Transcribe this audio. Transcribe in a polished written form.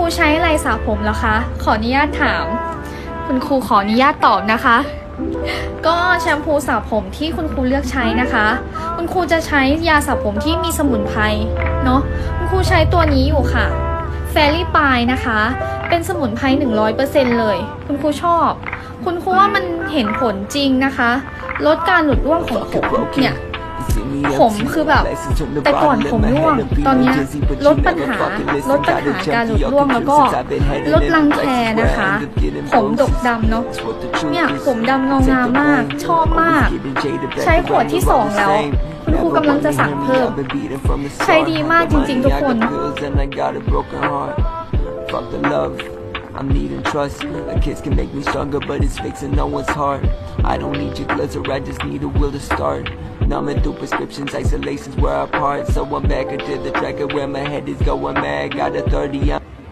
ใช้อะไรสระผมเหรอคะขออนุญาตถามคุณครูขออนุญาตตอบนะคะก็แชมพูสระผมที่คุณครูเลือกใช้นะคะคุณครูจะใช้ยาสระผมที่มีสมุนไพรเนาะคุณครูใช้ตัวนี้อยู่ค่ะแฟรี่ปายนะคะเป็นสมุนไพร 100% เลยคุณครูชอบคุณครูว่ามันเห็นผลจริงนะคะลดการหลุดร่วงของผมเนี่ยผมคือแบบแต่ก่อนผมร่วงตอนนี้ลดปัญหาการหลุดร่วงแล้วก็ลดรังแคนะคะผมดกดำเนาะเนี่ยผมดำเงางามมากชอบมากใช้ขวดที่2แล้วคุณครูกำลังจะสั่งเพิ่มใช้ดีมากจริงๆทุกคน I'm needing trust. A kiss can make me stronger, but it's fixing no one's heart. I don't need your glitter, I just need a will to start. Numbing through prescriptions, isolation's where I part. So I'm back into the track of where my head is going mad. Got a 30 on.